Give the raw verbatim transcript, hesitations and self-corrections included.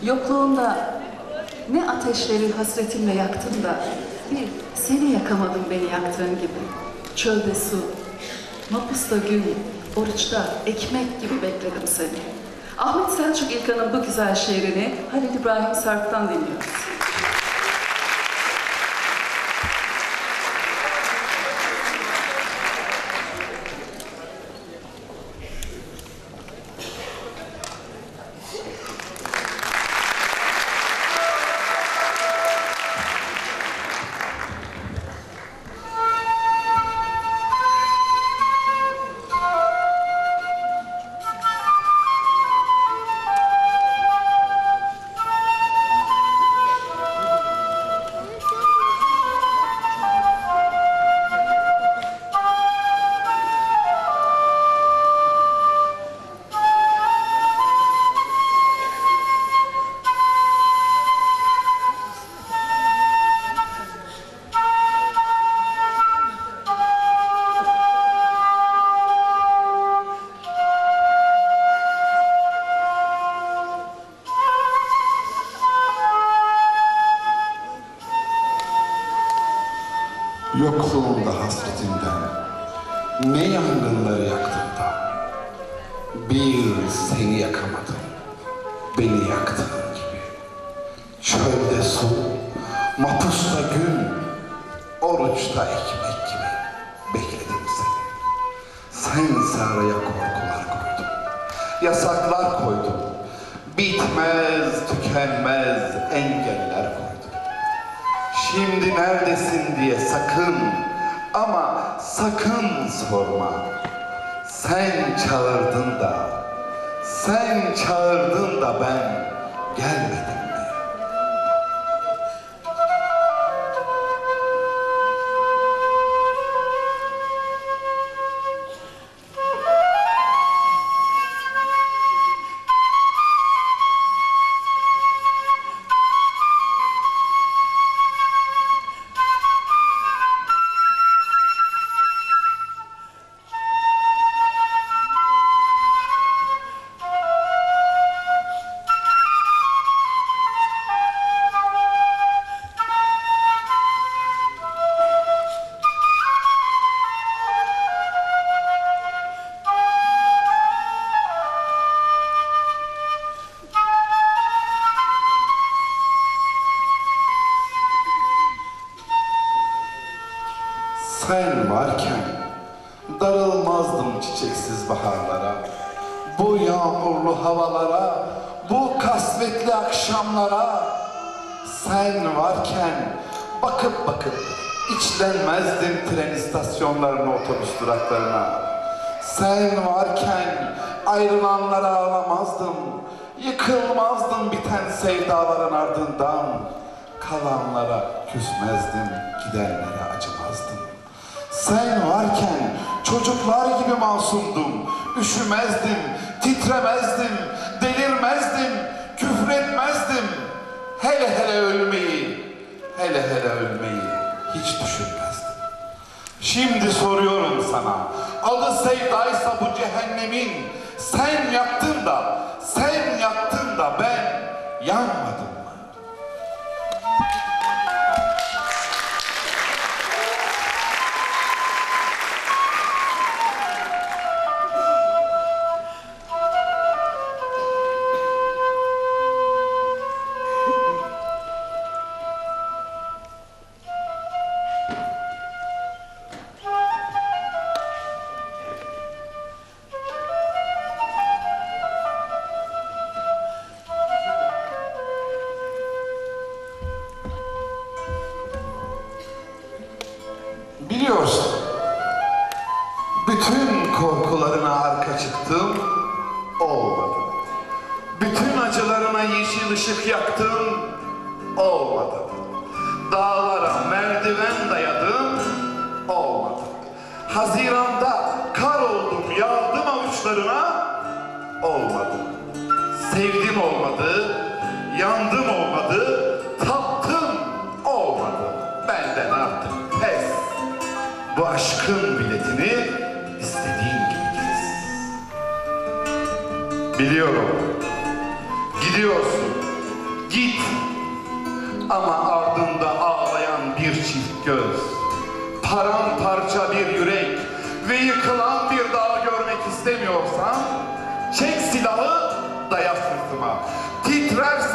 Yokluğunda ne ateşleri hasretinle yaktın da bir seni yakamadım beni yaktığın gibi. Çölde su, mapusta gün, oruçta ekmek gibi bekledim seni. Ahmet Selçuk İlkan'ın bu güzel şiirini Halil İbrahim Sarp'tan dinliyoruz. Yokluğumda hasretimden ne yangınları yaktım da bir seni yakamadım, beni yaktığın gibi. Çölde su, mapusta gün, oruçta ekmek gibi bekledim seni. Sen saraya korkular koydun, yasaklar koydun, bitmez tükenmez engeller koydun. Şimdi neredesin diye sakın ama sakın sorma. Sen çağırdın da, sen çağırdın da ben gelmedim mi? Sen varken darılmazdım çiçeksiz baharlara, bu yağmurlu havalara, bu kasvetli akşamlara. Sen varken bakıp bakıp içlenmezdim tren istasyonlarına, otobüs duraklarına. Sen varken ayrılanlara ağlamazdım, yıkılmazdım biten sevdaların ardından. Kalanlara küsmezdim, gidenlere acımazdım. Sen varken çocuklar gibi masumdum, üşümezdim, titremezdim, delirmezdim, küfretmezdim. Hele hele ölmeyi, hele hele ölmeyi hiç düşünmezdim. Şimdi soruyorum sana, adı sevdaysa bu cehennemin, sen yaktın da, sen yaktın da ben yanmadım. Biliyorsun, bütün korkularına arka çıktım, olmadı. Bütün acılarına yeşil ışık yaktım, olmadı. Dağlara merdiven dayadım, olmadı. Haziranda kar oldum, yağdım avuçlarına, olmadı. Sevdim olmadı, yandım olmadı, taptım olmadı. Ben de ne yaptım? Pes. Bu aşkın biletini istediğin gibi kes. Biliyorum, gidiyorsun, Git. Ama ardında ağlayan bir çift göz, paramparça bir yürek ve yıkılan bir dağ görmek istemiyorsan, çek silahı, daya sırtıma. Titrersin